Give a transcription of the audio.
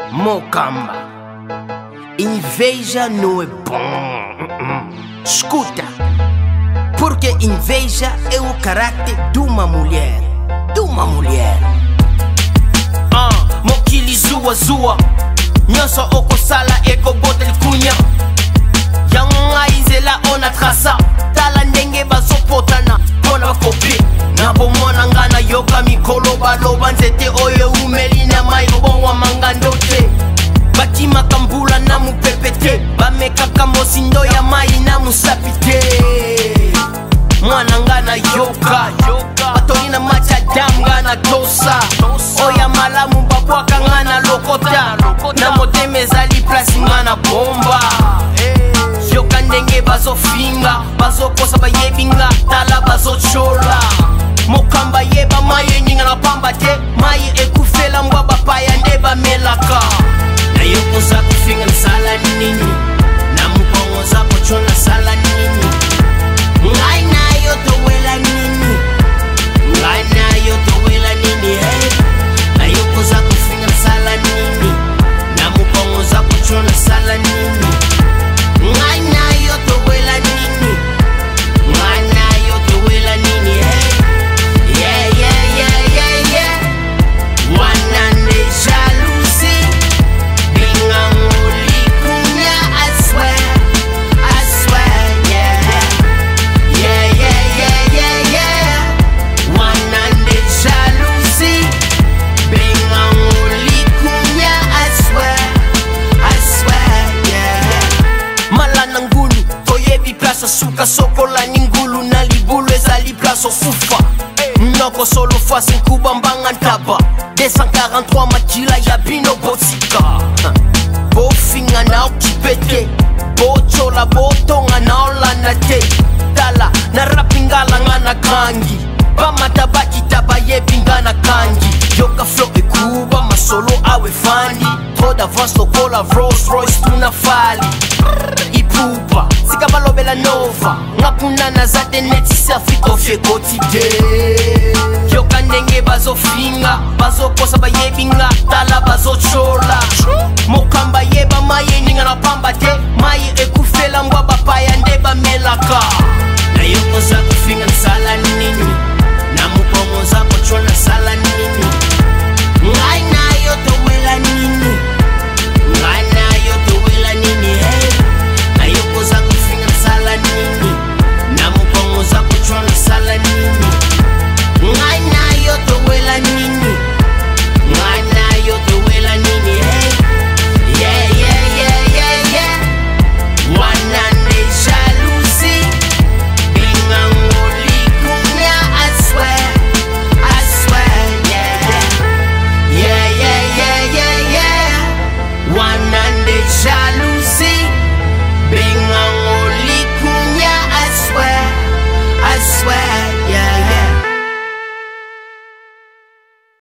Mocamba, inveja não é bom. Escuta, porque inveja é o caráter de uma mulher. Mokili zua zua, nyoso okosala eko boteli kunya. Yanga inzela ona trasa, tala ndenge bazopotana pona bakopi. Nabomona ngana yoka mikolo baloba nzete oyo umeli na mai obongwa mangando te. Batima kambula na mupepete, bamekaka mosindo ya mai na musapite. Mwana ngana yoka, batolina macha dam ngana tosa. Oya malamu babwaka ngana lokota, na moteme zali place ngana bomba. Yoka ndenge bazofinga, bazokosa bayebinga, tala bazochola. Mokamba yeba maye ninga na pamba te, maye ekufela mbwa bapaya nde bamelaka. Na yoko za kufinga na sala nini, na mukongo za kochona sala nini. Ngai na yo towela nini, ngai na yo towela nini, hey. Na yoko za kufinga na sala nini, na mukongo za kochona sala nini. Ngai na yo towela nini, ngai na yo towela nini, hey. Wanande jalousie, binga ngoli kunya, I swear, yeah. Wanande jalousie, binga ngoli kunya, I swear, yeah. Malana ngulu, toyebi plaza suka sokola ningulu na libulu ezali plaza ofufa. Noko solo fasi nkuba mbanga ntaba 243 makila ya bino botika. Bofinga na okipete, bochola botonga na olanda te. Tala na rapingala ngana kangi, bamata bakita bayebinga na kangi. Yoka flow ekuba masolo awe fandi, trop d'avance lokola Rolls Royce tuna fali. Ipupa, sika balobela nova, ngapunana zate neti selfie kofie kotide. Yoka ndenge bazofinga, bazokosa bayebinga, tala bazocho.